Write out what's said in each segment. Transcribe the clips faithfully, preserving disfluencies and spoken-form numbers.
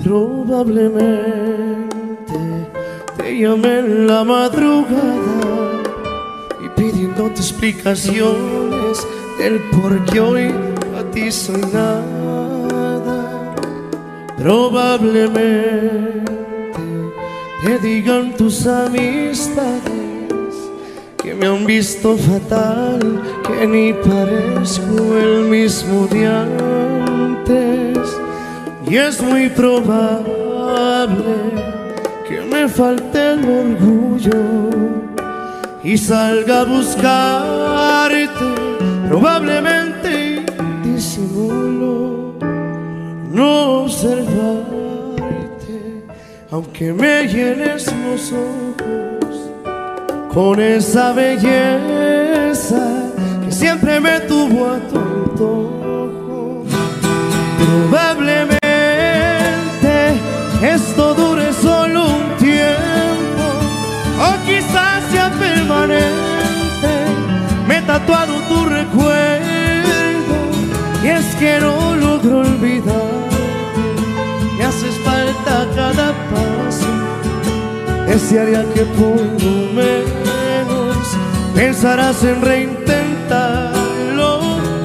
Probablemente te llamé en la madrugada y pidiéndote explicaciones del por qué hoy a ti soy nada. Probablemente te digan tus amistades que me han visto fatal, que ni parezco el mismo de antes. Y es muy probable que me falte el orgullo y salga a buscarte. Probablemente disimulo no observarte, aunque me llenes los ojos con esa belleza que siempre me tuvo a tu antojo. Probablemente esto dure solo un tiempo, o quizás sea permanente. Me he tatuado tu recuerdo y es que no logro olvidarte. Me haces falta cada paso. Desearía que por lo menos pensarás en reintentarlo.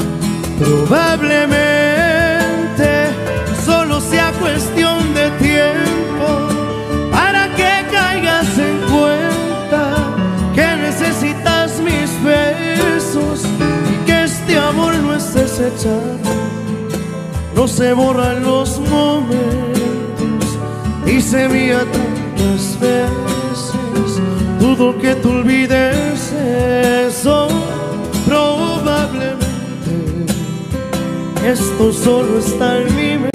Probablemente solo sea cuestión de tiempo para que caigas en cuenta que necesitas mis besos y que este amor no es desechado. No se borran los momentos, dice mía tantas veces. Dudo que tú olvides eso. Probablemente esto solo está en mi mente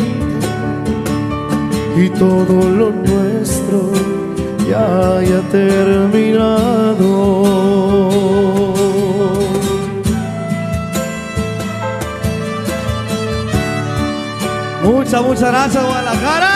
y todo lo nuestro ya haya terminado. Muchas, muchas gracias, Guadalajara.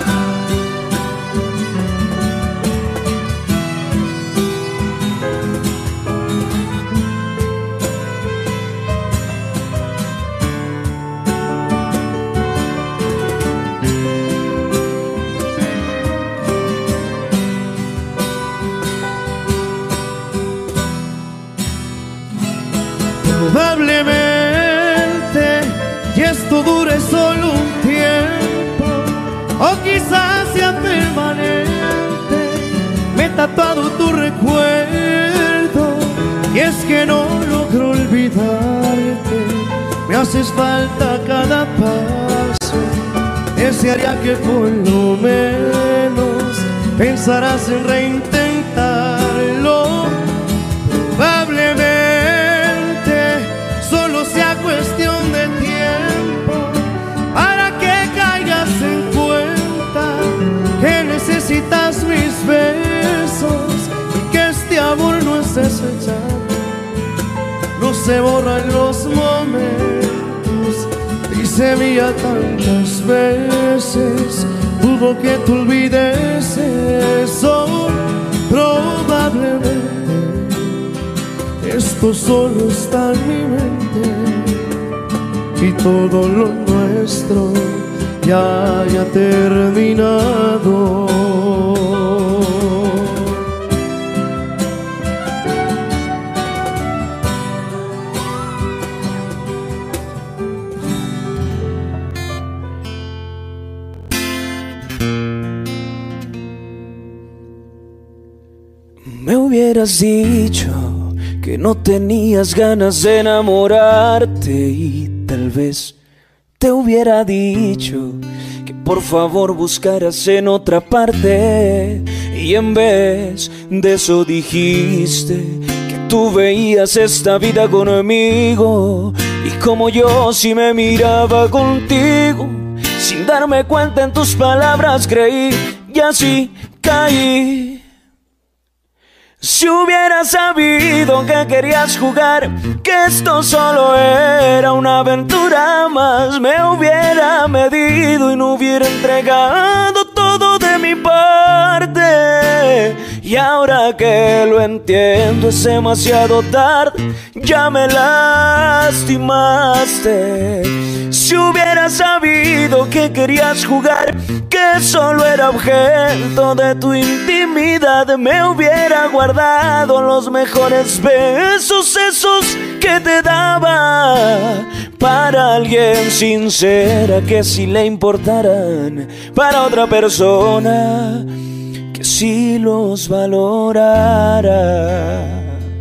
Probablemente y esto dure solo un tiempo, o quizás sea permanente. Me he tatuado tu recuerdo y es que no logro olvidarte. Me haces falta cada paso. Desearía que por lo menos pensarás en reintentarlo. Probablemente solo sea cuestión de tiempo para que caigas en cuenta que necesitas mis besos y que este amor no es desechable. No se borran los momentos, dice mía tantas veces. Dudo que tú olvides eso. Probablemente esto solo está en mi mente y todo lo nuestro ya haya terminado. Me hubieras dicho que no tenías ganas de enamorarte y tal vez te hubiera dicho que por favor buscaras en otra parte, y en vez de eso dijiste que tú veías esta vida conmigo y como yo si me miraba contigo. Sin darme cuenta en tus palabras creí y así caí. Si hubiera sabido que querías jugar, que esto solo era una aventura más, me hubiera medido y no hubiera entregado todo de mi parte. Y ahora que lo entiendo es demasiado tarde, ya me lastimaste. Si hubiera sabido que querías jugar, que solo era objeto de tu intimidad, me hubiera guardado los mejores besos, esos que te daba, para alguien sincera que sí le importaran, para otra persona que sí los valorara.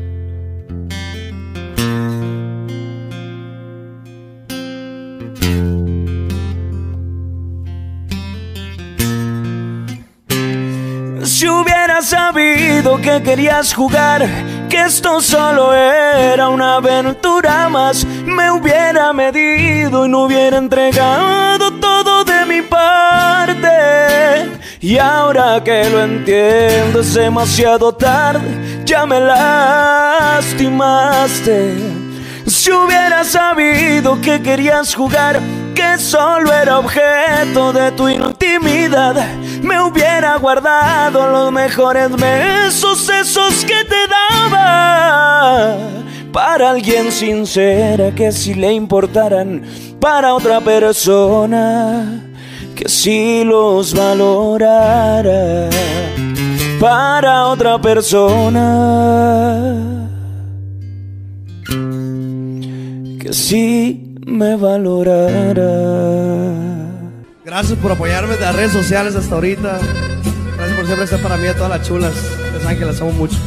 Si hubiera sabido que querías jugar, que esto solo era una aventura más, me hubiera medido y no hubiera entregado todo de mi parte. Y ahora que lo entiendo es demasiado tarde, ya me lastimaste. Si hubiera sabido que querías jugar, que solo era objeto de tu intimidad, me hubiera guardado los mejores besos, esos que te daba, para alguien sincera que sí le importaran, para otra persona que sí los valorara, para otra persona que sí me valorara. Gracias por apoyarme en las redes sociales hasta ahorita. Gracias por siempre estar para mí, a todas las chulas. Ustedes saben que las amo mucho.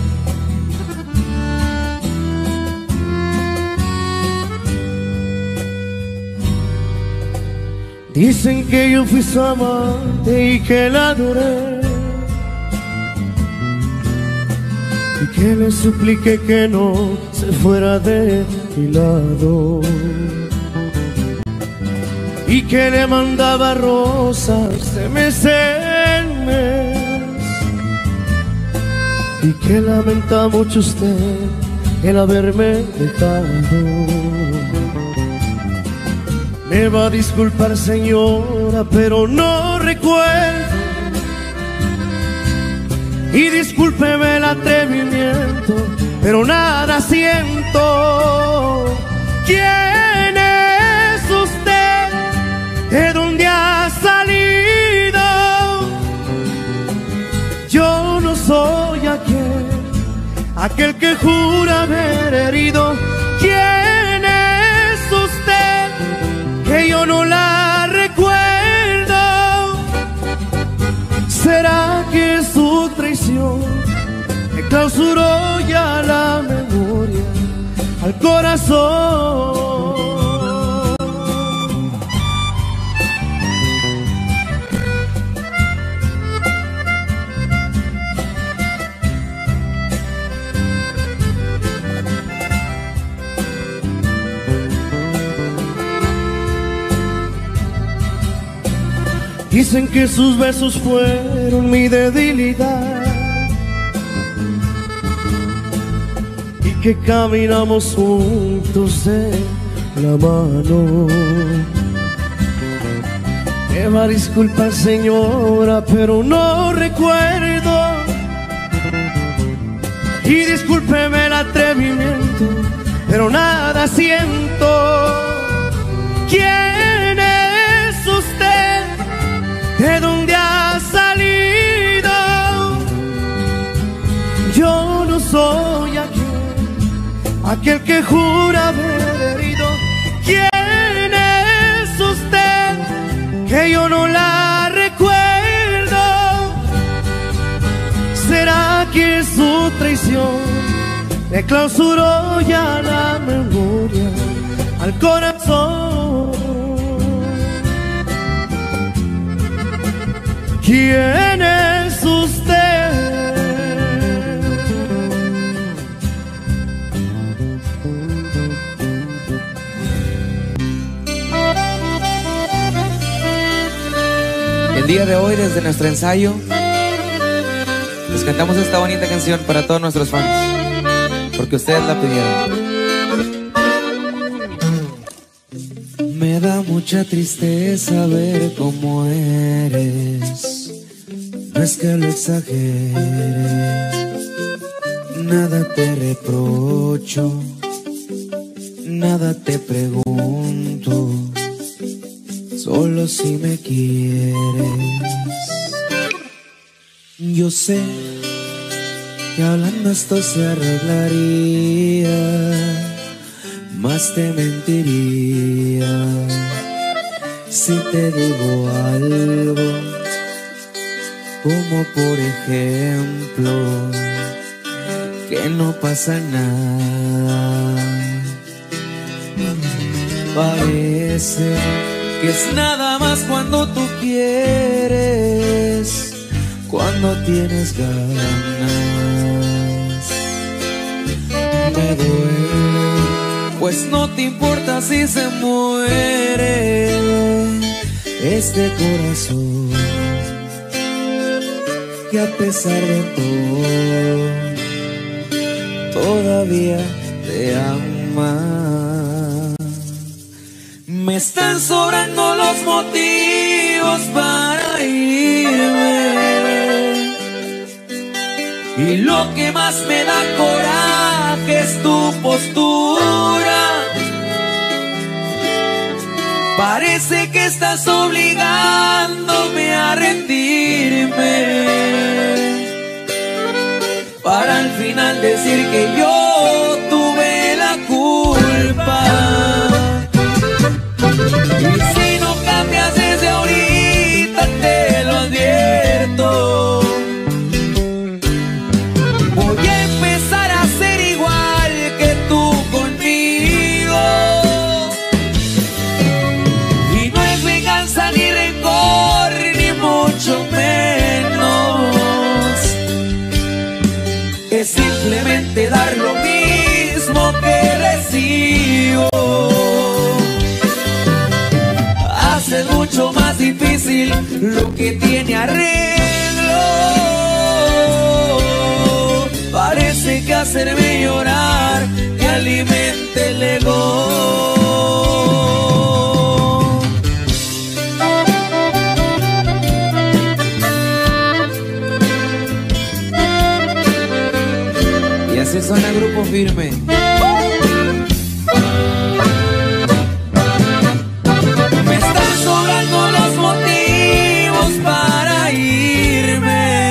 Dicen que yo fui su amante y que la adoré, y que le supliqué que no se fuera de mi lado, y que le mandaba rosas de mes en mes, y que lamenta mucho usted el haberme dejado. Me va a disculpar, señora, pero no recuerdo, y discúlpeme el atrevimiento, pero nada siento. ¿Quién es usted? ¿De dónde ha salido? Yo no soy aquel, aquel que jura haber herido. ¿Quién es usted? Que yo no la recuerdo. ¿Será que su traición me clausuró ya la memoria al corazón? Dicen que sus besos fueron mi debilidad, y que caminamos juntos de la mano. Me va a disculpar, señora, pero no recuerdo, y discúlpeme el atrevimiento, pero nada siento. ¿Quién es usted? ¿De dónde ha salido? Yo no soy aquel, aquel que jura haber herido. ¿Quién es usted? Que yo no la recuerdo. ¿Será que su traición me clausuró ya la memoria al corazón? ¿Quién es usted? El día de hoy, desde nuestro ensayo, les cantamos esta bonita canción para todos nuestros fans, porque ustedes la pidieron. Me da mucha tristeza ver cómo eres. No es que lo exagere, nada te reprocho, nada te pregunto, solo si me quieres. Yo sé que hablando esto se arreglaría, más te mentiría si te digo algo, como por ejemplo que no pasa nada. Parece que es nada más cuando tú quieres, cuando tienes ganas. Me duele, pues no te importa si se muere este corazón, que a pesar de todo todavía te ama. Me están sobrando los motivos para irme, y lo que más me da coraje es tu postura. Parece que estás obligándome a rendirme, para al final decir que yo tuve la culpa. Y si no cambias desde ahorita, te lo advierto, voy a empezar a ser igual que tú conmigo. Y no es venganza ni rencor, ni mucho menos, es simplemente dar lo mismo que recibo. Es mucho más difícil lo que tiene arreglo. Parece que hacerme llorar que alimente el ego. Y así suena Grupo Firme. Los motivos para irme,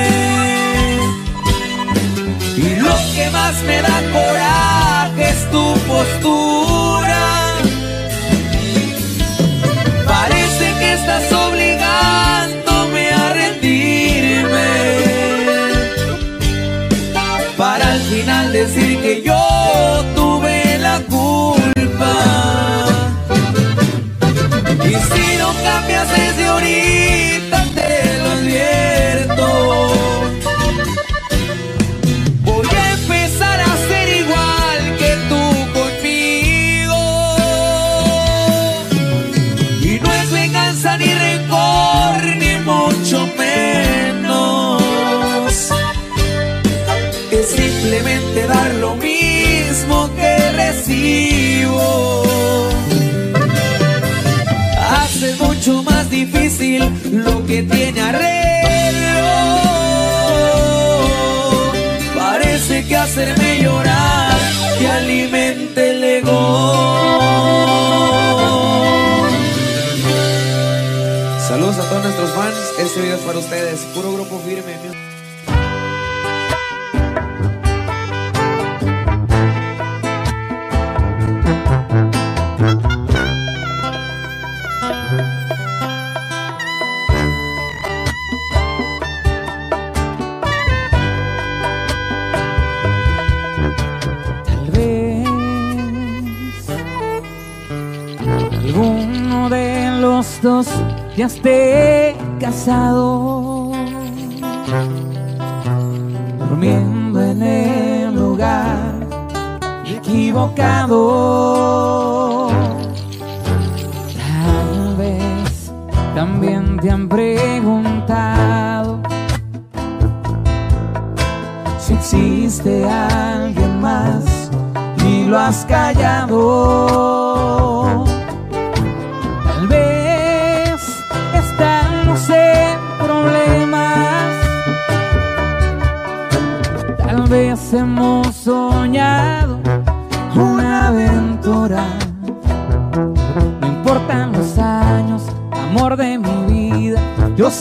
y lo que más me da coraje es tu postura. Parece que estás obligándome a rendirme, para al final decir que yo tuve la culpa. Y si no cambias desde ahorita, te lo advierto, voy a empezar a ser igual que tú conmigo. Y no es venganza ni rencor, ni mucho menos, es simplemente dar lo mismo que recibo. Es mucho más difícil lo que tiene arreglo. Parece que hacerme llorar que alimente el ego. Saludos a todos nuestros fans. Este video es para ustedes. Puro Grupo Firme. Alguno de los dos ya esté casado, durmiendo en el lugar equivocado. Tal vez también te han preguntado si existe alguien más y lo has callado. Tal vez estamos en problemas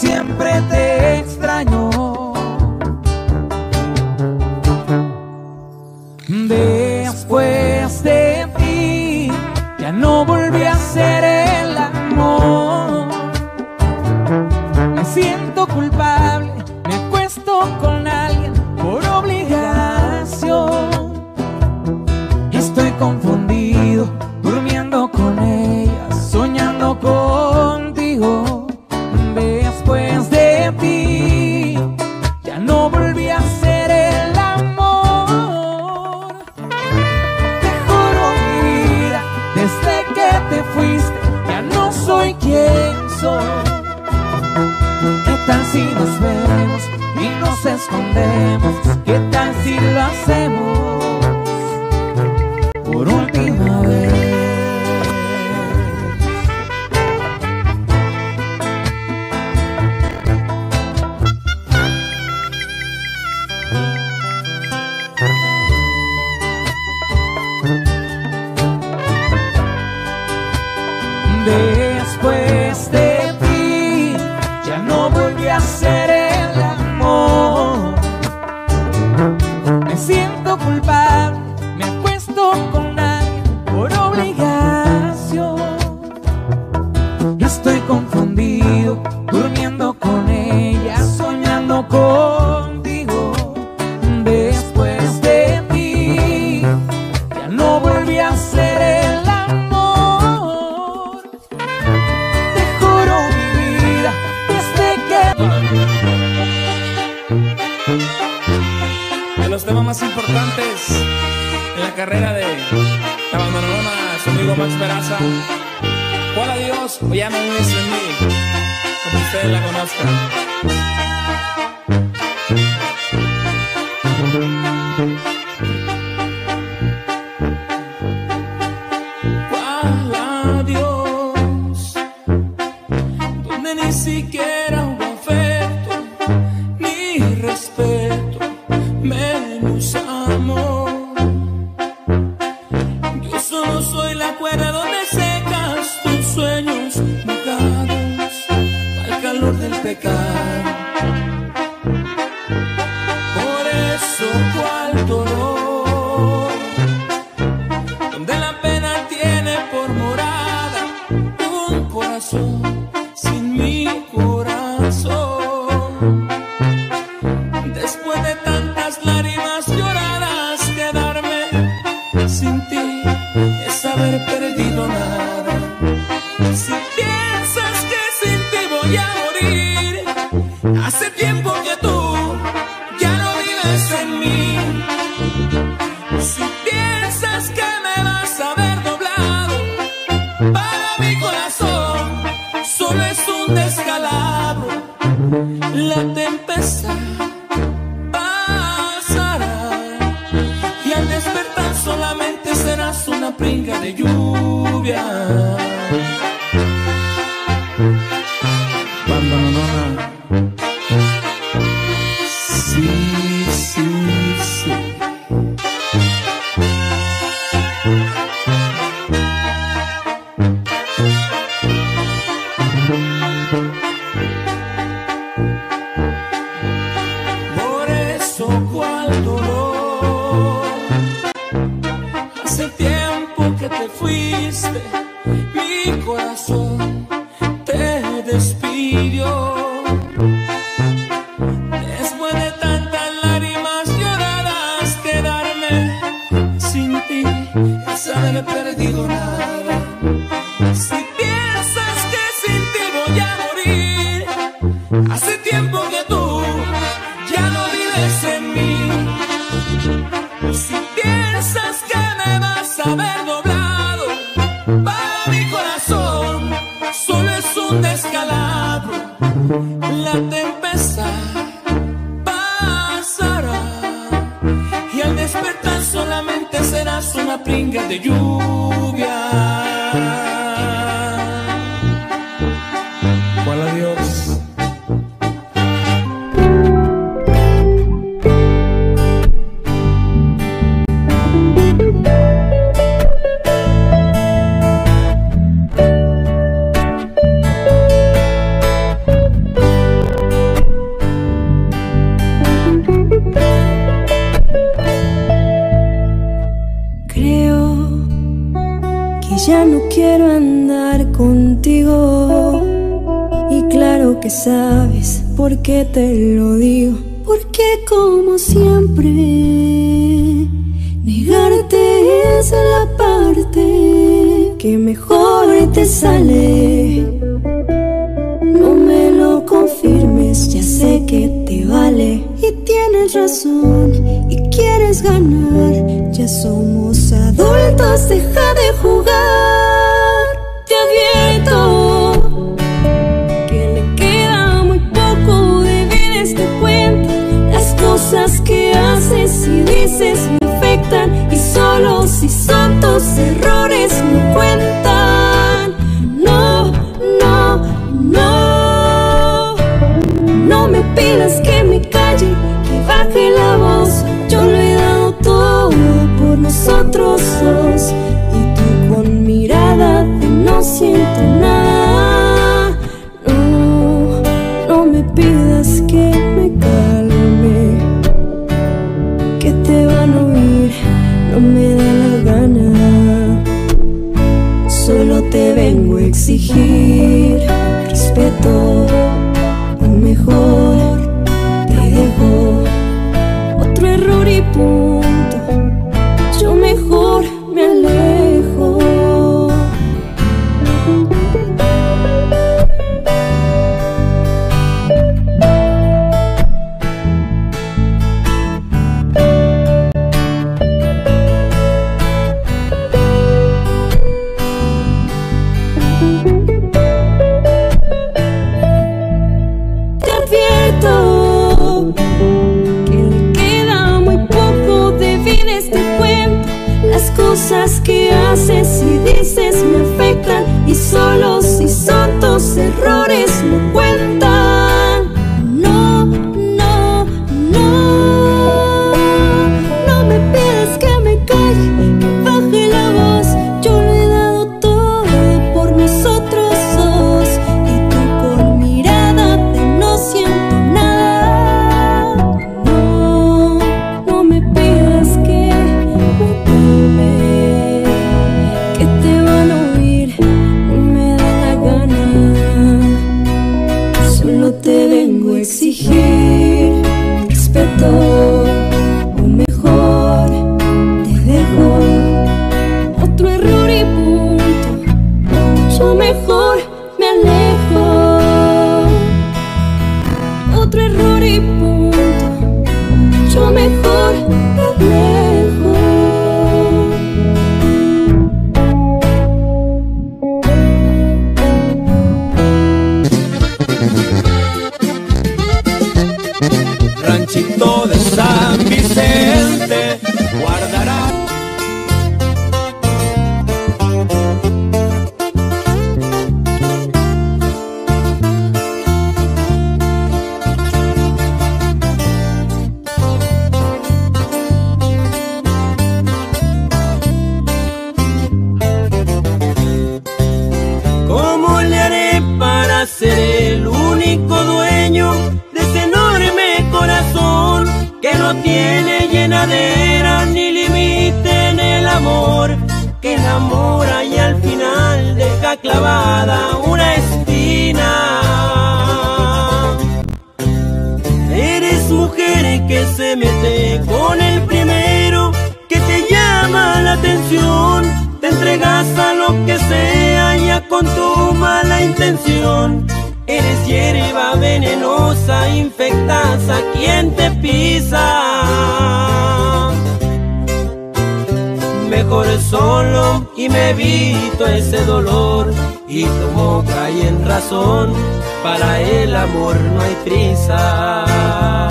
siempre te extraño. Después de ti ya no volví a hacer el amor. Me siento culpable, me acuesto con alguien por obligación. Estoy confundido, durmiendo con ella, soñando contigo. Después de ti ya no volví a hacer el amor. Te juro mi vida, desde que te fuiste ya no soy quien soy. ¿Qué tal si nos vemos y nos escondemos? ¿Qué tal si lo hacemos por última vez? Después de ti ya no volví a hacer el amor. Me siento culpable, me acuesto con alguien por obligación. Estoy confundido, durmiendo con ella, soñando contigo. Después de ti ya no volví a hacer el amor. Te juro mi vida, desde que... De los temas más importantes en la carrera de la bandolona, su amigo Max Peraza. ¿Cuál adiós? O ya no vives en mí, como ustedes la conozcan. ¿Cuál adiós? Donde ni siquiera hubo afecto ni respeto, menos amor. Yo solo soy la cuerda donde secas tus sueños mojados al calor del pecado. Por eso cuál dolor, donde la pena tiene por morada un corazón sin mi corazón. Después de tantas lágrimas lloradas, quedarme sin ti es haber perdido nada. Si piensas que sin ti voy a morir, hace tiempo que tú ya no vives en mí. Si piensas que me vas a ver doblado, para mi corazón solo es un descalabro. La tempestad pasará y al despertar solamente serás una pringa de lluvia. Bandolona. Sí, sí, sí. Por eso cuál dolor, hace tiempo que te fuiste, mi corazón te despidió. Después de tantas lágrimas lloradas, quedarme sin ti es haber perdido nada. Si piensas que sin ti voy a morir, hace tiempo que tú ya no vives en mí. Si piensas que me vas a ver doblado, para mi corazón solo es un descalabro. La tempestad pasará y al despertar solamente serás una pringa de lluvia. ¿Cuál adiós? ya no quiero andar contigo. Y claro que sabes por qué te lo digo, porque como siempre negarte es la parte que mejor te sale. No me lo confirmes, ya sé que te vale. Y tienes razón y quieres ganar. Ya somos adultos, deja de jugar. Te advierto que le queda muy poco de vida a este cuento. Las cosas que haces y dices me afectan, y solo si son tus errores no cuentan. No, no, no. No me pidas que me calle, que baje la voz. Yo lo he dado todo por nosotros dos, y tú con mirada de no siento nada. No, no me pidas que me calme, que te van a oír, no me da la gana. Solo te vengo a exigir respeto, o mejor te dejo. Otro error y punto, yo mejor me alejo. Te advierto que le queda muy poco de vida a este cuento. Las cosas que haces y dices me afectan, y solo si son tus errores no cuentan. No, no, no. No me pidas que me calle, que baje la voz. Yo lo he dado todo por nosotros dos, y tú con mirada de no siento nada. No, no me pidas que me calme, que te van a oír, no me da la gana. Solo te vengo a exigir respeto, o mejor te dejo. Otro error y punto, yo mejor me alejo. Otro error y punto, yo mejor me alejo. Ranchito de San Vicente guardará. ¿Cómo le haré para ser el único dueño de ese enorme corazón que no tiene llenadera ni límite en el amor, que enamora y al final deja clavada una espina? Eres mujer que se mete con el primero que te llama la atención, te entregas a lo que sea ya con tu mala intención. Eres hierba venenosa, infectas a quien te pisa. Mejor solo y me evito ese dolor, y tu boca y en razón, para el amor no hay prisa.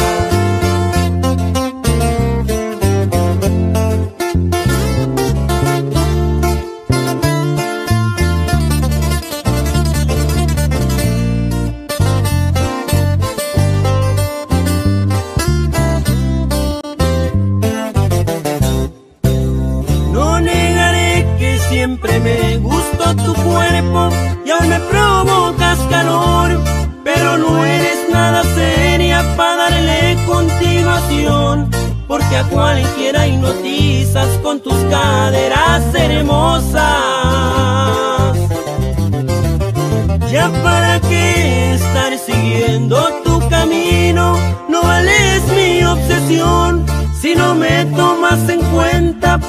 Siempre me gustó tu cuerpo y aún me provocas calor, pero no eres nada seria para darle continuación, porque a cualquiera hipnotizas con tus caderas hermosas.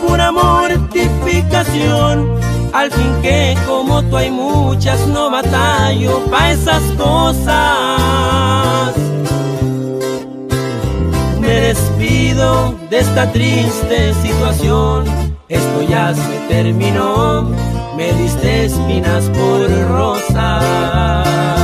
pura mortificación. Al fin que como tú hay muchas, no batallo pa' esas cosas. Me despido de esta triste situación, esto ya se terminó, me diste espinas por rosas.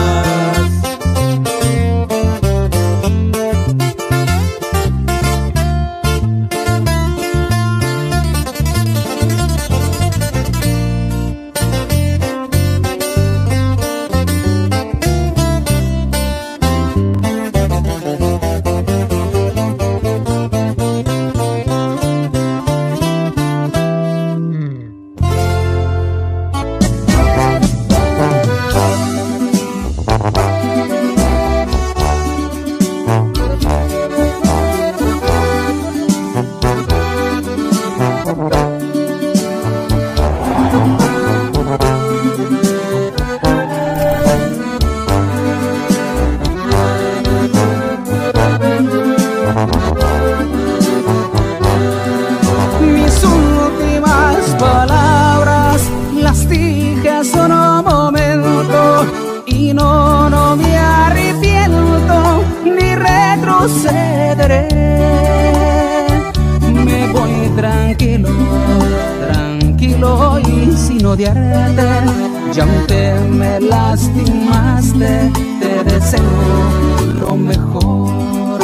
Me voy tranquilo, tranquilo y sin odiarte. Y aunque me lastimaste, te deseo lo mejor.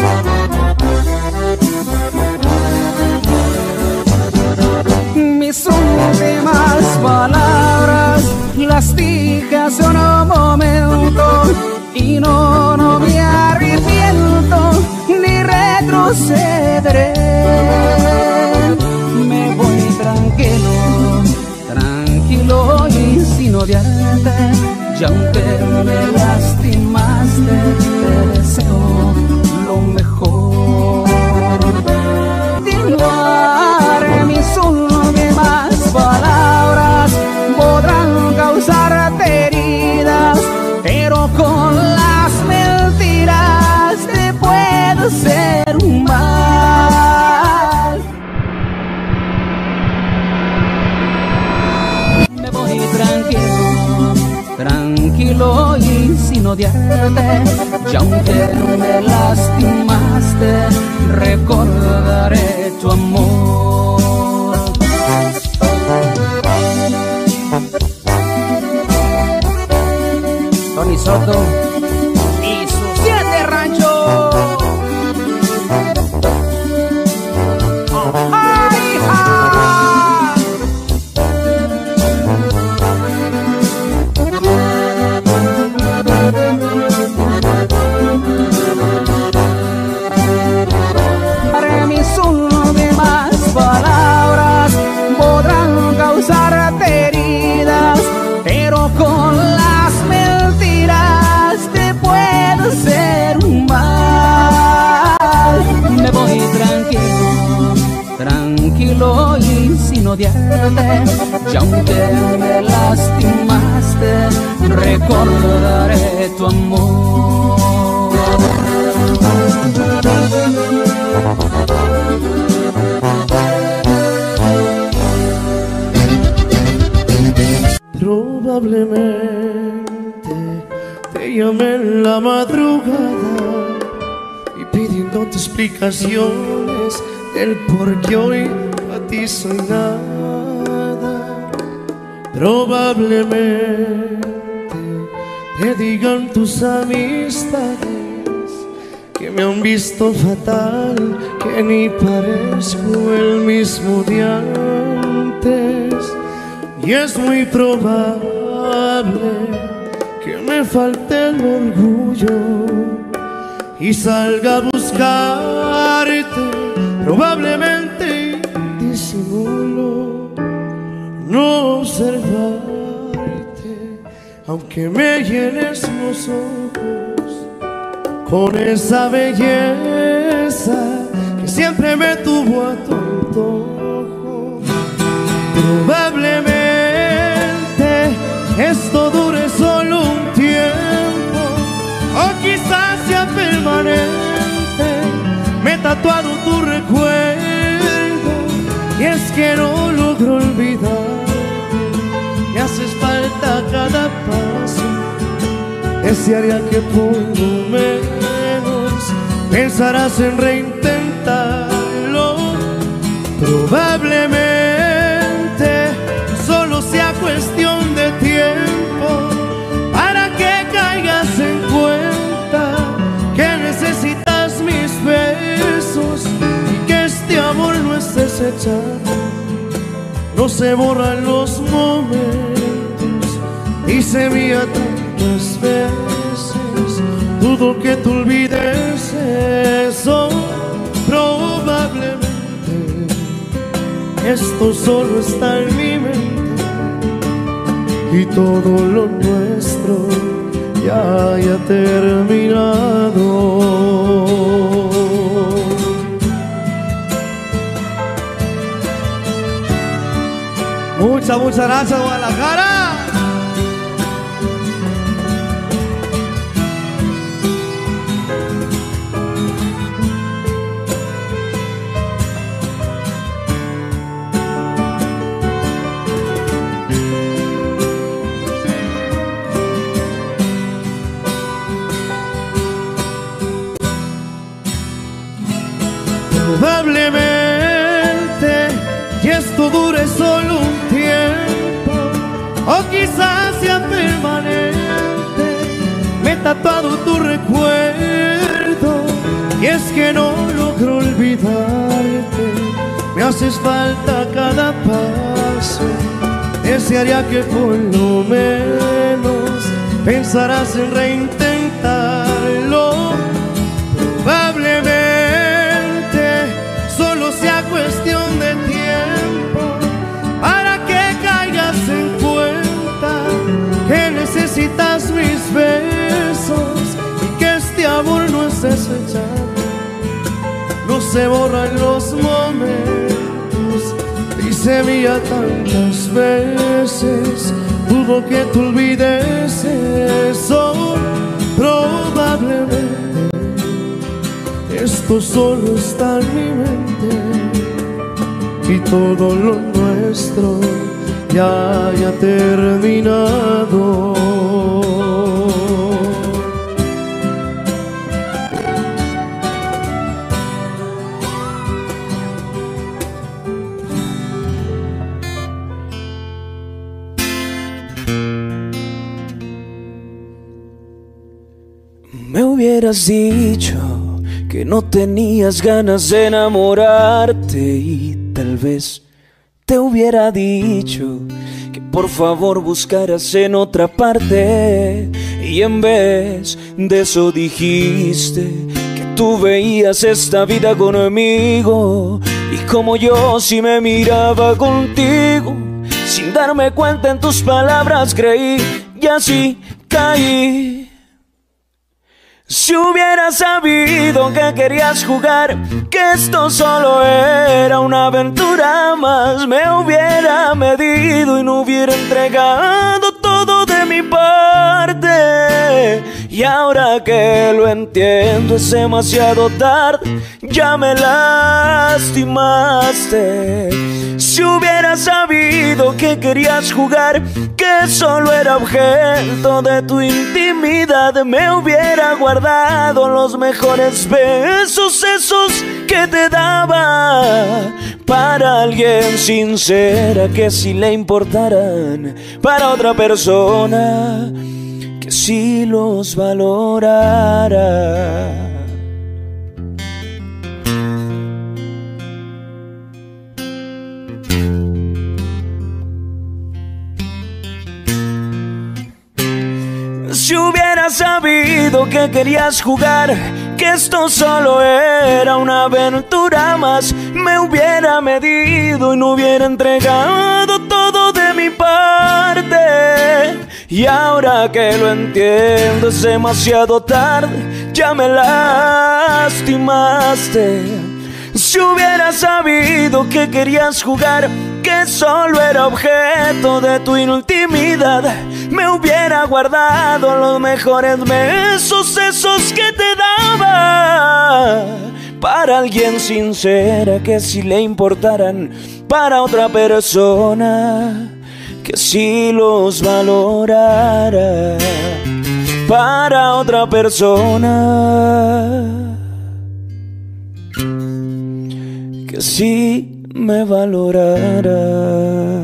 Mis últimas palabras las dije hace un momento y no, no me arrepiento ni retrocederé. Me voy tranquilo, tranquilo y sin odiarte. Y aunque me lastimaste, te deseo lo mejor. Continuar mis últimas palabras podrán causarte heridas, pero con las mentiras te puedo hacer un mal. Me voy tranquilo, tranquilo y sin odiarte. Y aunque me lastimaste, recordaré tu amor. Tony Soto y sus siete ranchos. Oh, ¡ay, ja! Para mis últimas palabras podrán causarte heridas, pero con las mentiras te puedo hacer un mal. Me voy tranquilo, tranquilo y sin odiarte. Y aunque me lastimaste, recordaré tu amor. Probablemente te llamé en la madrugada y pidiéndote explicaciones del por qué hoy a ti soy nada. Probablemente te digan tus amistades que me han visto fatal, que ni parezco el mismo de antes. Y es muy probable que me falte el orgullo y salga a buscarte. Probablemente disimulo no observarte, aunque me llenes los ojos con esa belleza que siempre me tuvo a tu antojo. Probablemente esto dure solo un tiempo, o quizás sea permanente. Me he tatuado tu recuerdo y es que no desearía que por lo menos pensarás en reintentarlo. Probablemente solo sea cuestión de tiempo para que caigas en cuenta que necesitas mis besos y que este amor no es desechado. No se borran los momentos y se envía tantas veces. Dudo que tú olvides eso. Probablemente esto solo está en mi mente y todo lo nuestro ya haya terminado. Muchas, muchas gracias, Guadalajara. Probablemente, y esto dure solo un tiempo, o quizás sea permanente, me he tatuado tu recuerdo, y es que no logro olvidarte, me haces falta cada paso. Desearía que por lo menos pensarás en reintentarlo. Probablemente solo sea cuestión de tiempo para que caigas en cuenta que necesitas mis besos y que este amor no es desechado. No se borran los momentos y se envía tantas veces. Dudo que tú olvides eso. Probablemente esto solo está en mi mente y todo lo nuestro ya haya terminado. Me hubieras dicho que no tenías ganas de enamorarte y tal vez te hubiera dicho que por favor buscaras en otra parte, y en vez de eso dijiste que tú veías esta vida conmigo y como yo si me miraba contigo. Sin darme cuenta en tus palabras creí y así caí. Si hubiera sabido que querías jugar, que esto solo era una aventura más, me hubiera medido y no hubiera entregado todo de mi parte. Y ahora que lo entiendo es demasiado tarde, ya me lastimaste. Si hubiera sabido que querías jugar, que solo era objeto de tu intimidad, me hubiera guardado los mejores besos, esos que te daba, para alguien sincera que sí le importaran, para otra persona que sí los valorara. Si hubiera sabido que querías jugar, que esto solo era una aventura más, me hubiera medido y no hubiera entregado todo de mi parte. Y ahora que lo entiendo es demasiado tarde, ya me lastimaste. Si hubiera sabido que querías jugar, que solo era objeto de tu intimidad, me hubiera guardado los mejores besos, esos que te daba, para alguien sincera que sí le importaran, para otra persona que sí los valorara. para otra persona que sí me valorara.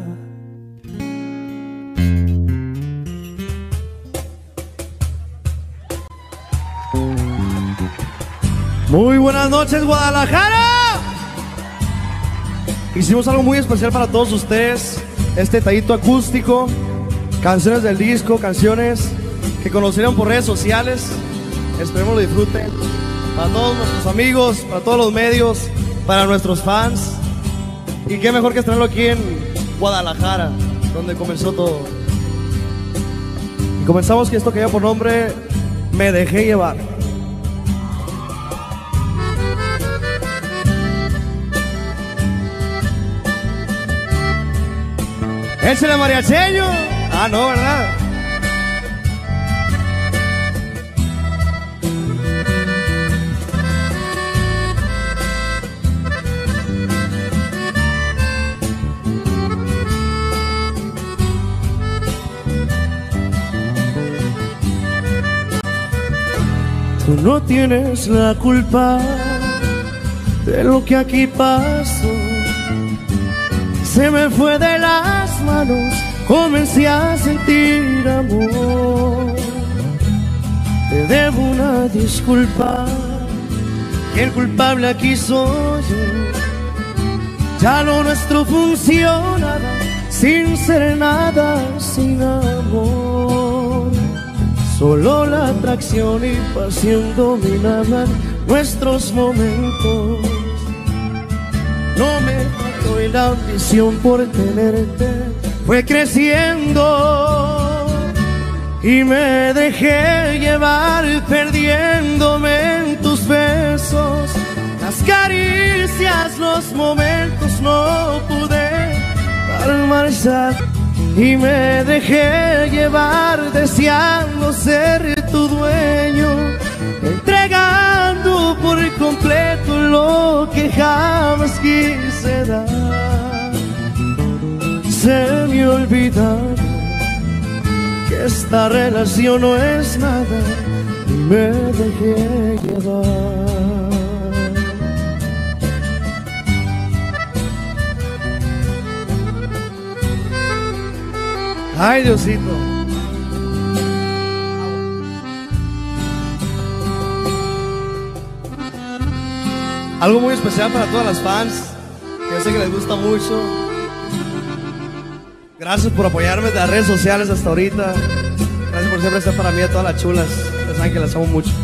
Muy buenas noches, Guadalajara. Hicimos algo muy especial para todos ustedes, este tallito acústico, canciones del disco, canciones que conocieron por redes sociales. Esperemos lo disfruten. Para todos nuestros amigos, para todos los medios, para nuestros fans. Y qué mejor que estarlo aquí en Guadalajara, donde comenzó todo. Y comenzamos con esto que lleva por nombre Me Dejé Llevar. ¡Échale, mariacheño! Ah, no, ¿verdad? Tú no tienes la culpa de lo que aquí pasó. Se me fue de las manos, comencé a sentir amor. Te debo una disculpa, que el culpable aquí soy yo. Ya lo nuestro funcionaba sin ser nada, sin amor. Solo la atracción y pasión dominaban nuestros momentos. No me mató y la ambición por tenerte fue creciendo. Y me dejé llevar perdiéndome en tus besos. Las caricias, los momentos no pude dar marcha. Y me dejé llevar deseando ser tu dueño, entregando por completo lo que jamás quise dar. Se me olvidaba que esta relación no es nada y me dejé llevar. Ay, Diosito. Algo muy especial para todas las fans, que yo sé que les gusta mucho. Gracias por apoyarme de las redes sociales hasta ahorita. Gracias por siempre estar para mí, a todas las chulas. Ya saben que las amo mucho.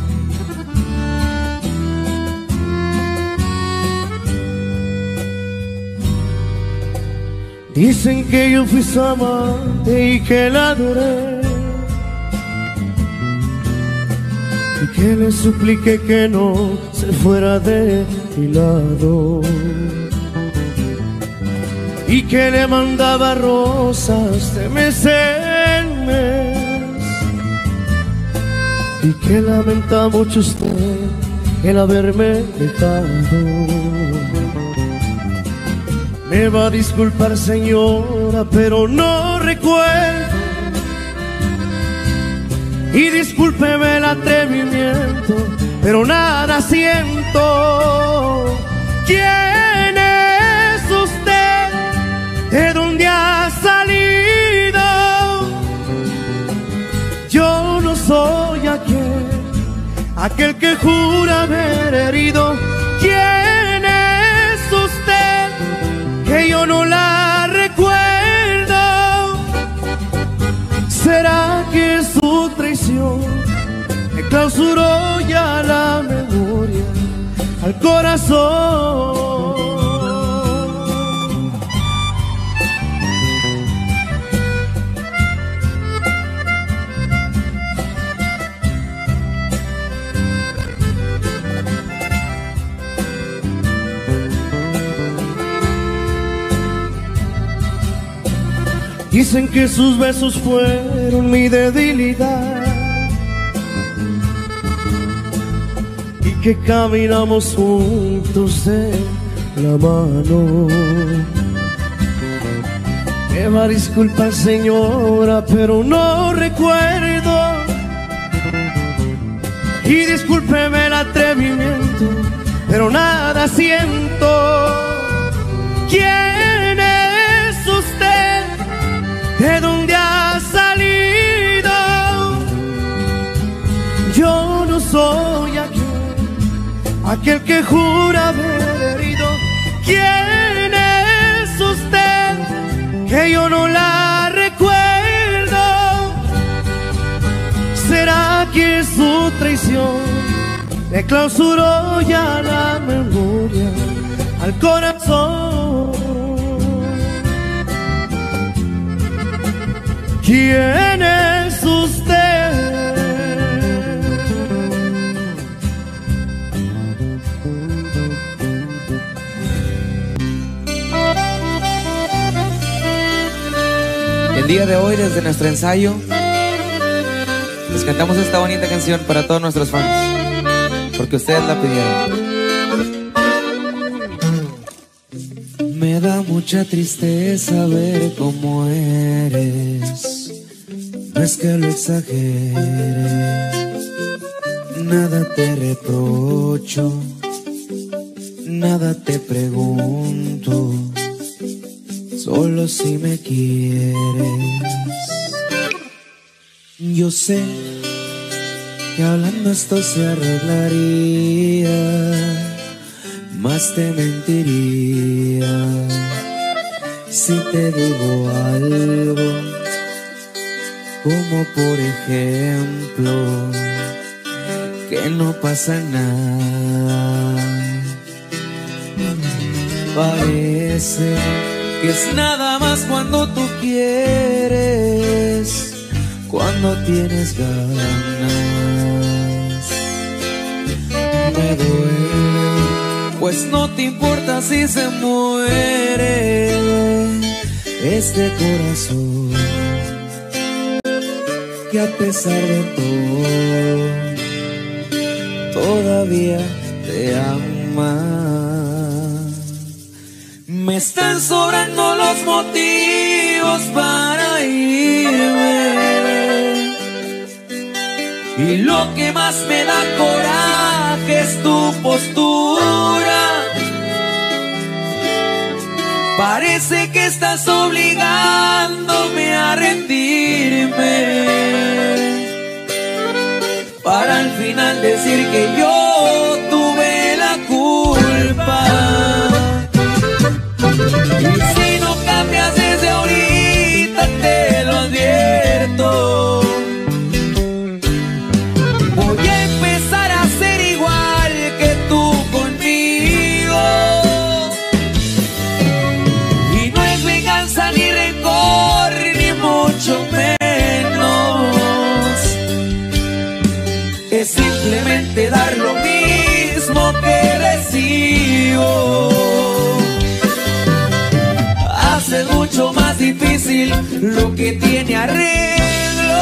Dicen que yo fui su amante y que la adoré, y que le supliqué que no se fuera de mi lado, y que le mandaba rosas de mes en mes, y que lamenta mucho usted el haberme dejado. Me va a disculpar, señora, pero no recuerdo. Y discúlpeme el atrevimiento, pero nada siento. ¿Quién es usted? ¿De dónde ha salido? Yo no soy aquel, aquel que jura haber herido. ¿Quién es usted? Que yo no la recuerdo. ¿Será que su traición me clausuró ya la memoria al corazón? Dicen que sus besos fueron mi debilidad y que caminamos juntos de la mano. Me va a disculpar, señora, pero no recuerdo. Y discúlpeme el atrevimiento, pero nada siento. ¿Quién es usted? ¿De dónde ha salido? Yo no soy aquel, aquel que jura haber herido. ¿Quién es usted? Que yo no la recuerdo. ¿Será que su traición le clausuró ya la memoria al corazón? ¿Quién es usted? El día de hoy, desde nuestro ensayo, les cantamos esta bonita canción para todos nuestros fans, porque ustedes la pidieron. Me da mucha tristeza ver cómo eres, no es que lo exageres, nada te reprocho, nada te pregunto, solo si me quieres. Yo sé que hablando esto se arreglaría, más te mentiría si te digo algo, como por ejemplo que no pasa nada. Parece que es nada más cuando tú quieres, cuando tienes ganas. Me duele, pues no te importa si se muere este corazón, que a pesar de todo todavía te ama. Me están sobrando los motivos para irme, y lo que más me da coraje es tu postura. Parece que estás obligándome a rendirme, para al final decir que yo tuve la culpa. Y si no cambias desde ahorita, te lo advierto, voy a empezar a ser igual que tú conmigo. Y no es venganza ni rencor, ni mucho menos, es simplemente dar lo mismo que recibo. Hace mucho más difícil lo que tiene arreglo.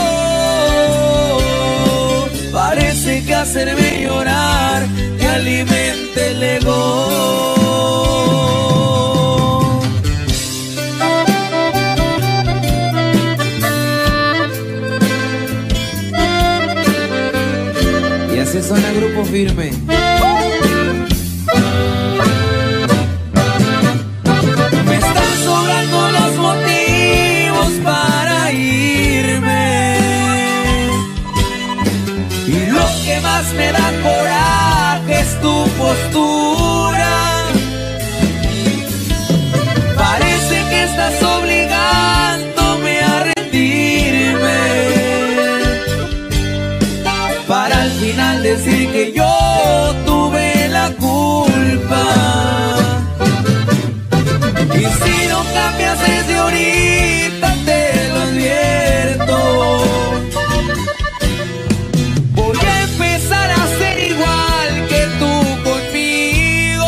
Parece que hacerme llorar te alimenta el ego. Y así suena Grupo Firme. Los motivos para irme, y lo que más me da coraje es tu postura. Parece que estás obligándome a rendirme, para al final decir que yo tuve la culpa. Y si no cambias desde ahorita, te lo advierto, voy a empezar a ser igual que tú conmigo.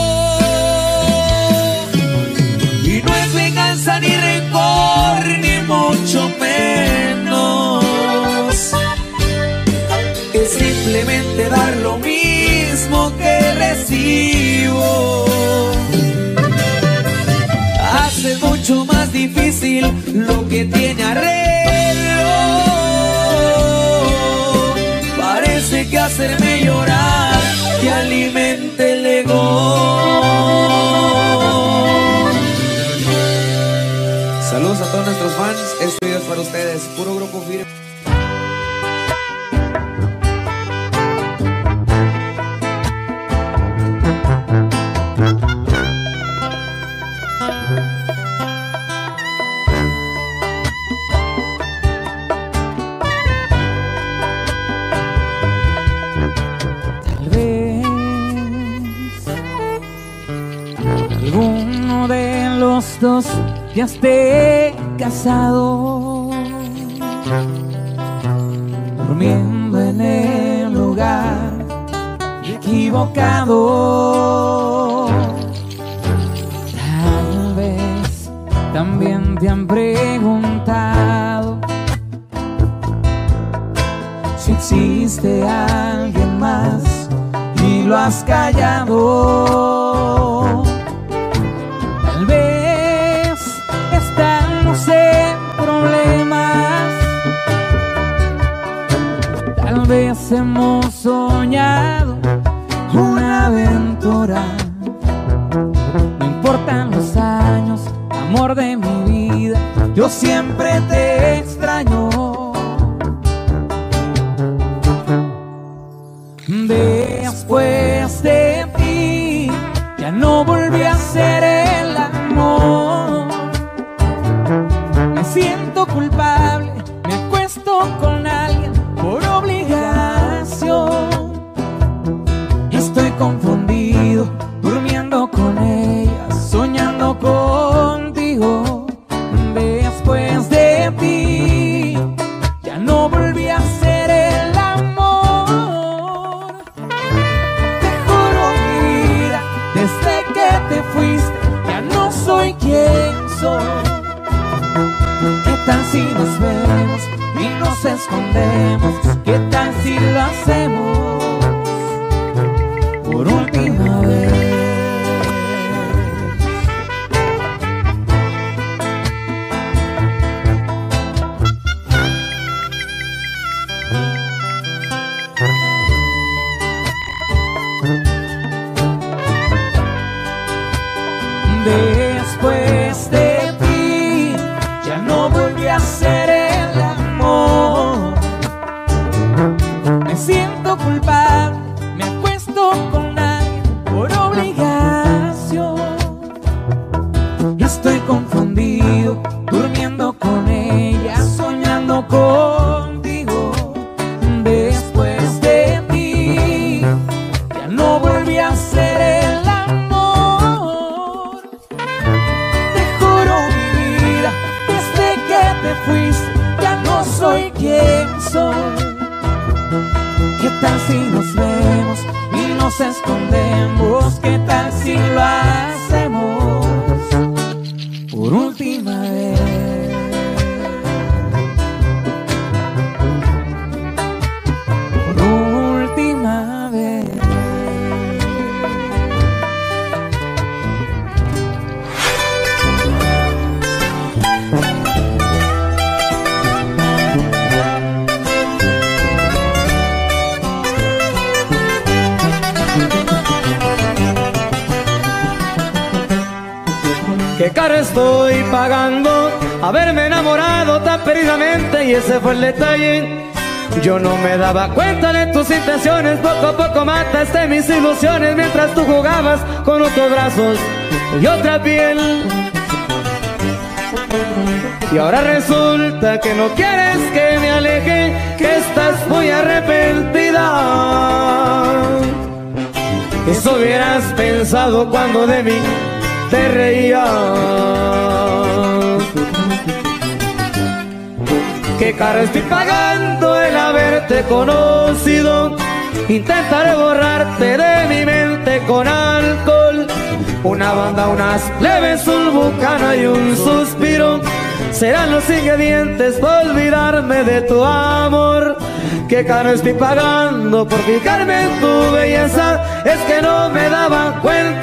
Y no es venganza ni rencor, ni mucho menos, es simplemente dar lo mismo que recibo. Hace mucho más difícil lo que tiene arreglo. Parece que hacerme llorar, que alimente el ego. Saludos a todos nuestros fans. Este video es para ustedes. Puro grupo firme. Tal vez alguno de los dos ya esté casado, durmiendo en el lugar equivocado. Tal vez también te han preguntado si existe alguien más y lo has callado. Tal vez estamos en problemas, tal vez hemos soñado una aventura. No importan los años, amor de mi vida, yo siempre te extraño. Después de ti ya no volví a ser el amor. Me siento culpable, me acuesto con alguien por obligación. Estoy confundido, durmiendo con ella, soñando contigo. Después de ti ya no volví a ser el amor. Te juro mi vida, desde que te fuiste ya no soy quien soy. ¿Qué tal si nos vemos y nos escondemos? ¿Qué tal si lo hacemos por última vez? Después de ti ya no volví a ser el amor. Me siento culpable, me acuesto con alguien por obligación. Estoy confundido, durmiendo con ella, soñando contigo. Después de ti ya no volví a ser el amor. Te juro mi vida, desde que te fuiste ya no soy quien soy. ¿Qué tal si nos vemos y nos escondemos? ¿Qué tal si lo hacemos por última vez? Por última vez. Qué caro estoy pagando haberme enamorado tan perdidamente, y ese fue el detalle. Yo no me daba cuenta de tus intenciones, poco a poco mataste mis ilusiones mientras tú jugabas con otros brazos y otra piel. Y ahora resulta que no quieres que me aleje, que estás muy arrepentida. Eso hubieras pensado cuando de mí te reías. Qué caro estoy pagando el haberte conocido. Intentaré borrarte de mi mente con alcohol. Una banda, unas leves, un bucana y un suspiro serán los ingredientes para olvidarme de tu amor. Qué caro estoy pagando por fijarme en tu belleza, es que no me daba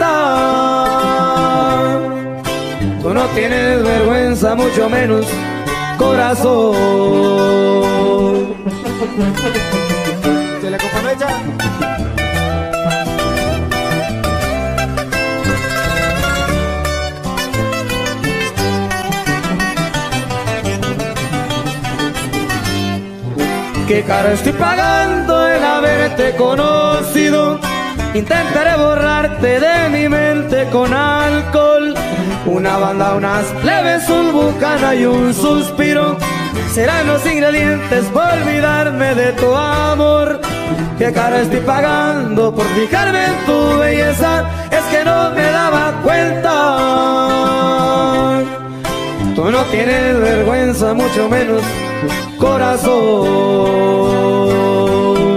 cuenta. Tú no tienes vergüenza, mucho menos corazón. Que la compromecha. Qué caro estoy pagando el haberte conocido. Intentaré borrarte de mi mente con alcohol. Una banda, unas leves, un bucana y un suspiro serán los ingredientes para olvidarme de tu amor. Qué caro estoy pagando por fijarme en tu belleza. Es que no me daba cuenta. Tú no tienes vergüenza, mucho menos corazón.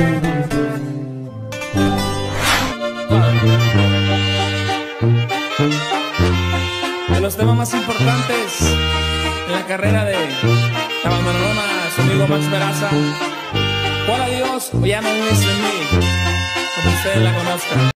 De los temas más importantes en la carrera de la bandolona, su amigo Max Peraza. ¿Cuál adiós o ya no es en mí? Como ustedes la conozcan.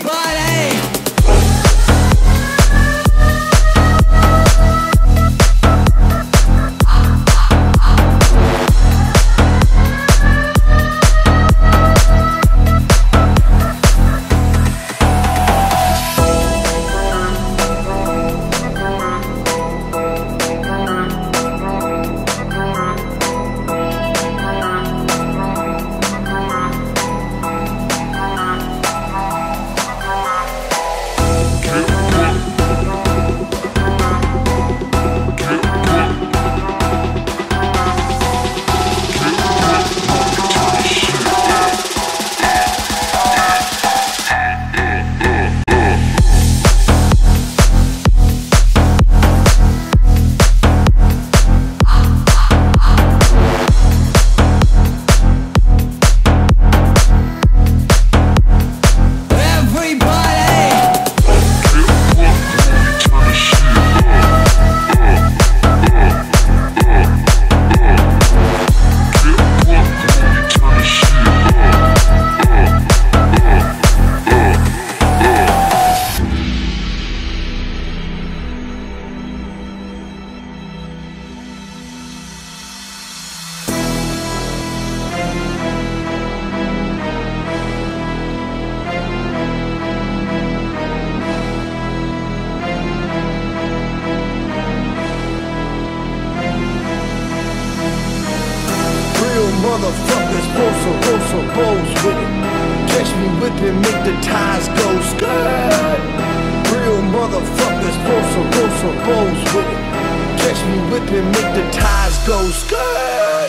Motherfuckers pose so, pose so, pose with it. Catch me whipping, make the ties go skirt. Real motherfuckers pose so, pose so, pose with it. Catch me whipping, make the ties go skirt.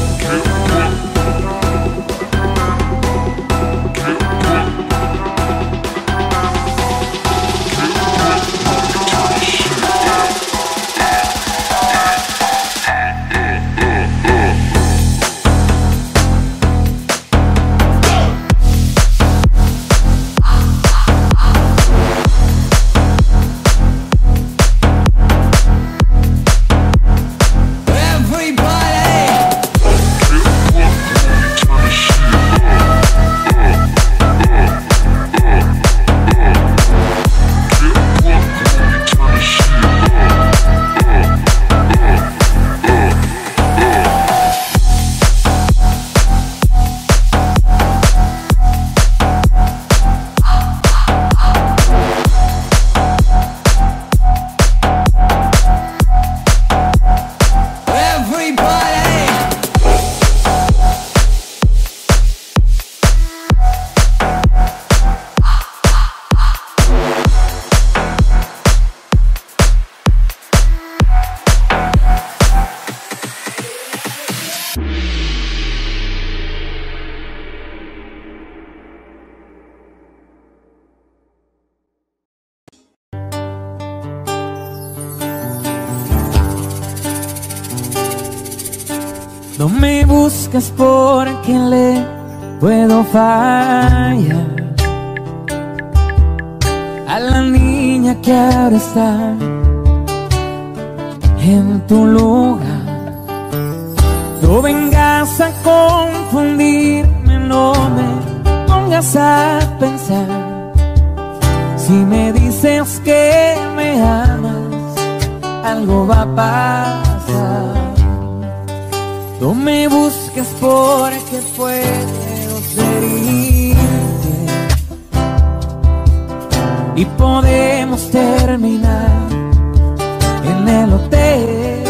No me busques porque le puedo fallar a la niña que ahora está en tu lugar. No vengas a confundirme, no me pongas a pensar. Si me dices que me amas, algo va a pasar. No me busques porque puedo herirte y podemos terminar en el hotel.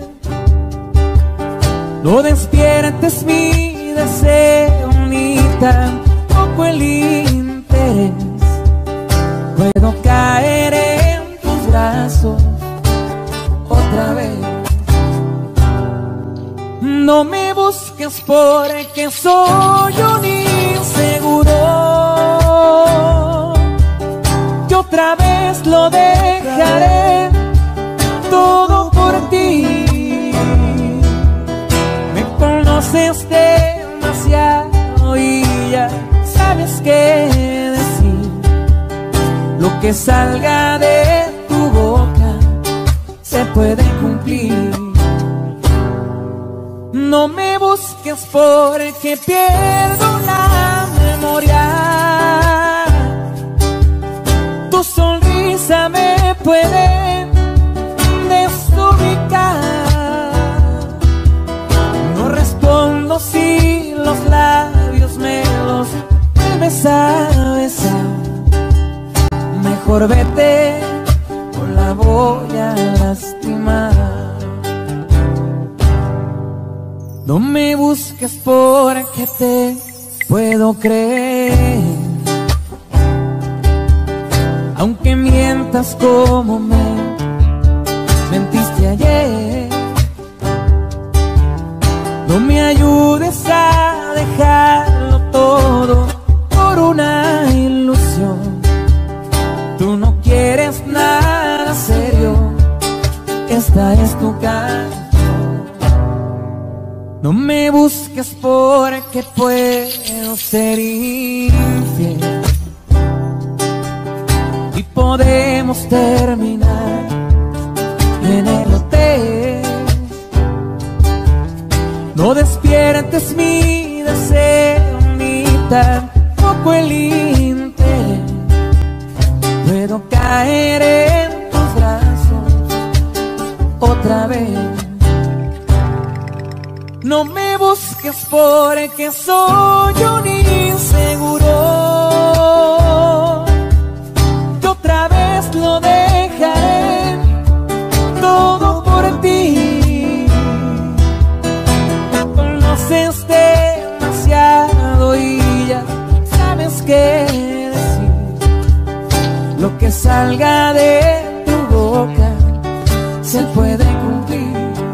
No despiertes mi deseo ni tampoco el interés. Puedo caer en tus brazos otra vez. No me busques porque soy un inseguro, que otra vez lo dejaré todo por ti. Me conoces demasiado y ya sabes qué decir. Lo que salga de tu boca se puede cumplir. No me busques porque pierdo la memoria Tu sonrisa me puede desubicar. No respondo si los labios me los vuelves a besar. Mejor vete, no la voy a lastimar. No me busques porque te puedo creer, aunque mientas como me mentiste ayer. No me ayudes a dejarlo todo por una ilusión. Tú no quieres nada serio, esta es tu canción. No me busques porque puedo ser infiel y podemos terminar en el hotel. No despiertes mi deseo ni tampoco el interés. Puedo caer en tus brazos otra vez. No me busques porque soy un inseguro. Yo otra vez lo dejaré todo por ti. Me conoces demasiado y ya sabes qué decir. Lo que salga de tu boca se puede cumplir.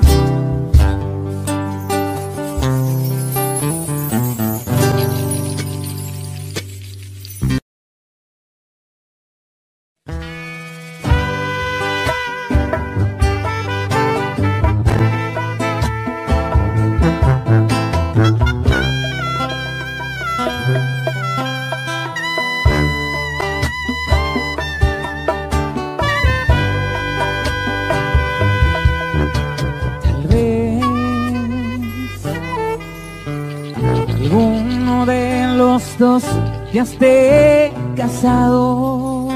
Dos ya esté casado,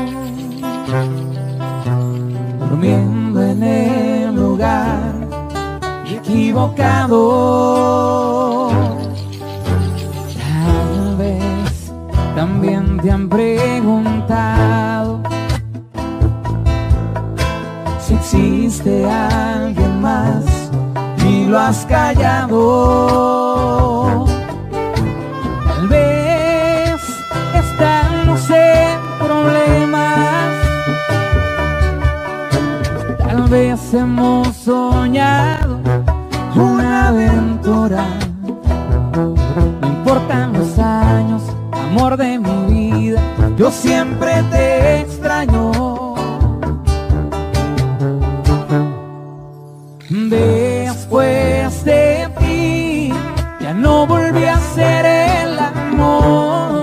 durmiendo en el lugar equivocado. Tal vez también te han preguntado si existe alguien más y lo has callado. Tal vez estamos en problemas, tal vez hemos soñado una aventura. No importan los años, amor de mi vida, yo siempre te extraño. Después de ti ya no volví a ser el amor.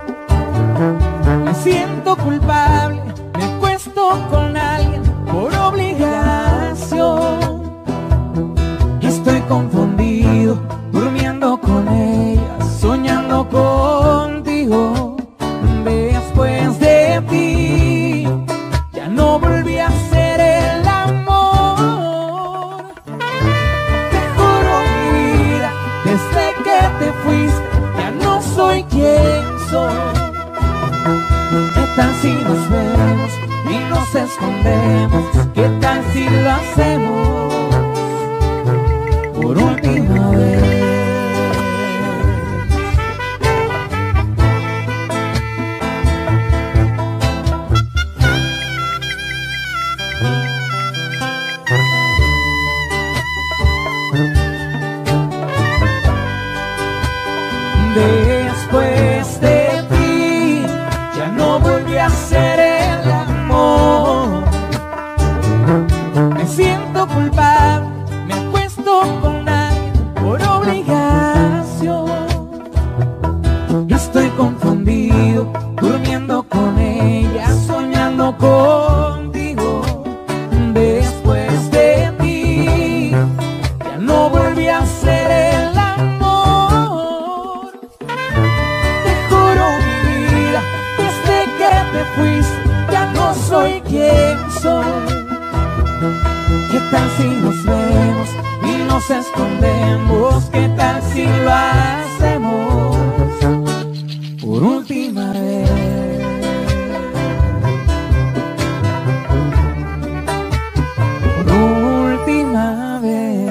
Me siento culpable, me acuesto con alguien por obligación. Estoy confundido, durmiendo con ella, soñando contigo. Después de ti ya no volví a ser el amor. Te juro mi vida, desde que te fuiste ya no soy quien soy. ¿Qué tal si nos vemos y nos escondemos? ¿Qué tal si lo hacemos por última vez? Después de ti ya no volví a ser el amor. Me siento culpable, me acuesto con alguien por obligación. Estoy confundido, durmiendo con ella, soñando contigo. Después de ti ya no volví a ser el amor. Te juro mi vida, desde que te fuiste ya no soy quien soy. ¿Qué tal si nos vemos y nos escondemos? ¿Qué tal si lo hacemos por última vez? Por última vez.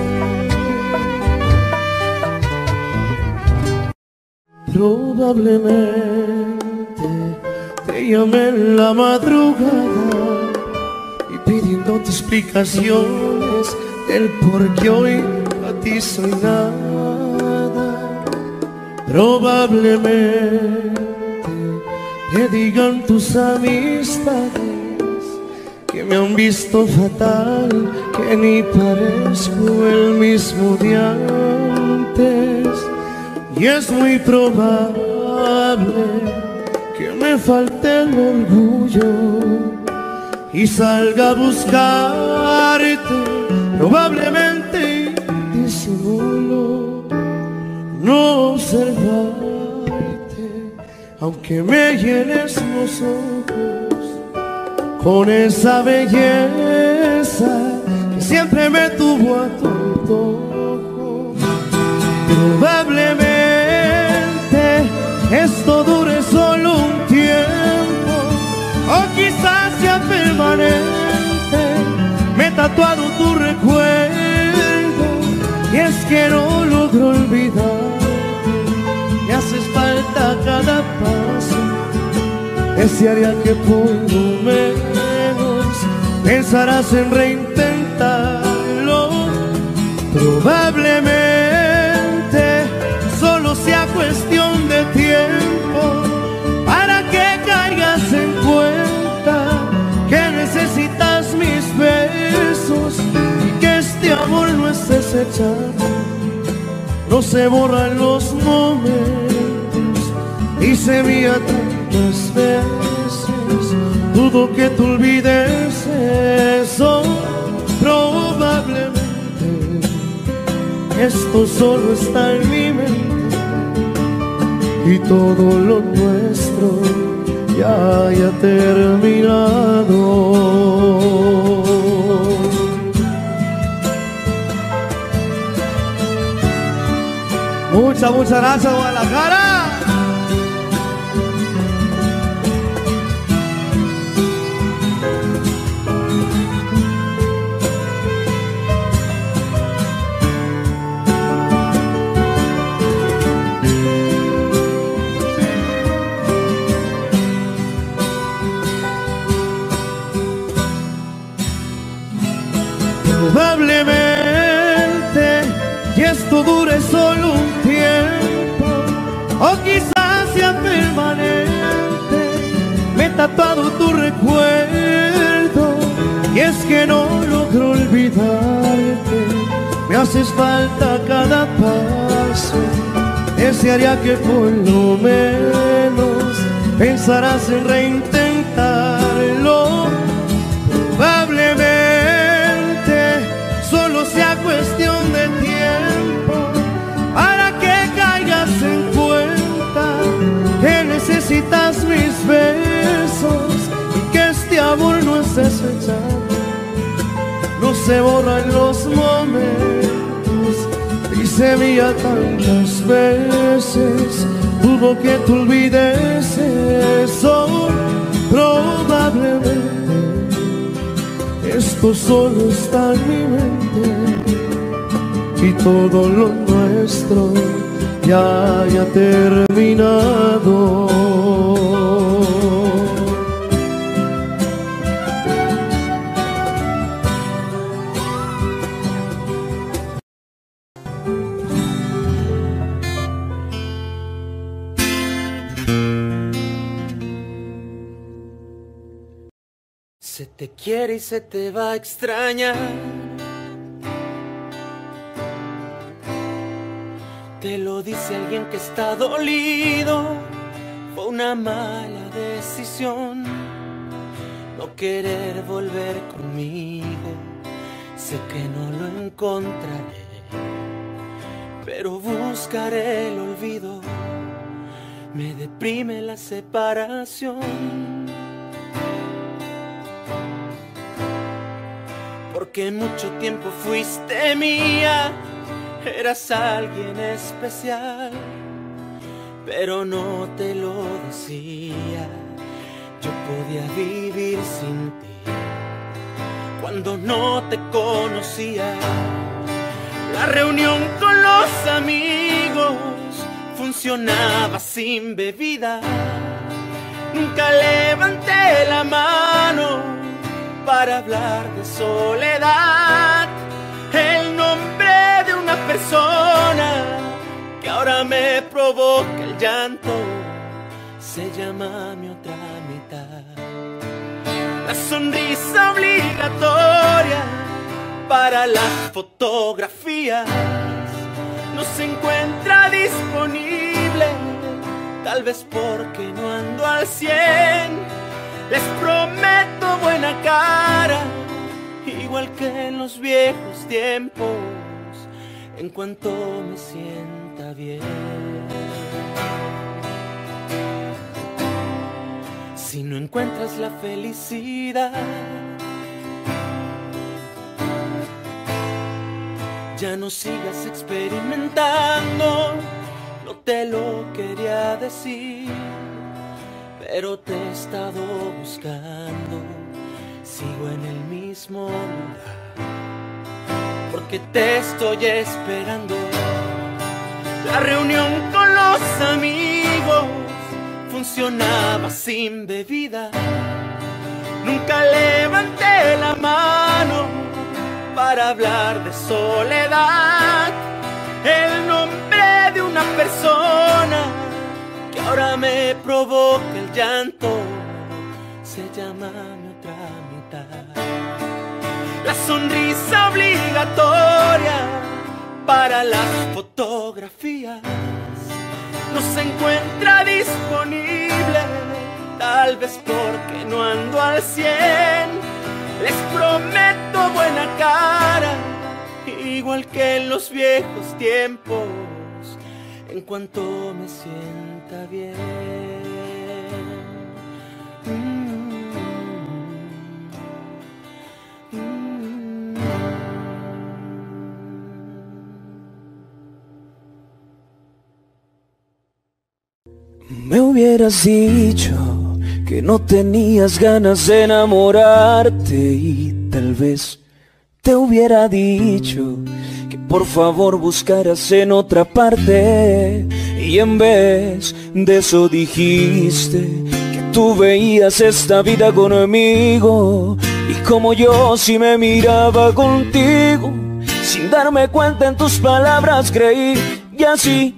Probablemente te llamé en la madrugada pidiéndote explicaciones del por qué hoy a ti soy nada. Probablemente te digan tus amistades que me han visto fatal, que ni parezco el mismo de antes. Y es muy probable que me falte el orgullo y salga a buscarte, probablemente disimulo no observarte, aunque me llenes los ojos con esa belleza que siempre me tuvo a tu antojo. Probablemente esto dure solo un tiempo, o quizás sea permanente. Me he tatuado tu recuerdo y es que no logro olvidarte. Me haces falta cada paso. Desearía que por lo menos pensarás en reintentarlo. Probablemente solo sea cuestión de tiempo para que caigas en cuenta que necesitas mis besos y que este amor no es desechado. No se borran los momentos y se envía tantas veces. Dudo que tú olvides eso. Probablemente esto solo está en mi mente y todo lo nuestro ya haya terminado. Muchas, muchas gracias, Guadalajara. Probablemente, y esto dure solo un tiempo, o quizás sea permanente. Me he tatuado tu recuerdo y es que no logro olvidarte. Me haces falta cada paso. Desearía que por lo menos pensarás en reintentarlo. Probablemente solo sea cuestión de tiempo para que caigas en cuenta que necesitas mis besos y que este amor no es desechable. No se borran los momentos y se envía tantas veces. Dudo que tú olvides eso. Probablemente esto solo está en mi mente y todo lo nuestro ya haya terminado. Se te quiere y se te va a extrañar. Te lo dice alguien que está dolido. Fue una mala decisión no querer volver conmigo. Sé que no lo encontraré, pero buscaré el olvido. Me deprime la separación. que mucho tiempo fuiste mía, eras alguien especial, pero no te lo decía. Yo podía vivir sin ti cuando no te conocía. La reunión con los amigos funcionaba sin bebida. Nunca levanté la mano para hablar de soledad. El nombre de una persona que ahora me provoca el llanto se llama mi otra mitad. La sonrisa obligatoria para las fotografías no se encuentra disponible, tal vez porque no ando al cien. Les prometo buena cara, igual que en los viejos tiempos, en cuanto me sienta bien. Si no encuentras la felicidad, ya no sigas experimentando. No te lo quería decir, pero te he estado buscando. Sigo en el mismo lugar, porque te estoy esperando. La reunión con los amigos funcionaba sin bebida. Nunca levanté la mano para hablar de soledad. El nombre de una persona que ahora me provoca el llanto se llama mi otra mitad. La sonrisa obligatoria para las fotografías no se encuentra disponible, tal vez porque no ando al cien. Les prometo buena cara, igual que en los viejos tiempos, en cuanto me sienta bien. Mm, mm, mm. Me hubieras dicho que no tenías ganas de enamorarte y tal vez te hubiera dicho que por favor buscaras en otra parte, y en vez de eso dijiste que tú veías esta vida conmigo, y como yo si me miraba contigo, sin darme cuenta en tus palabras creí, y así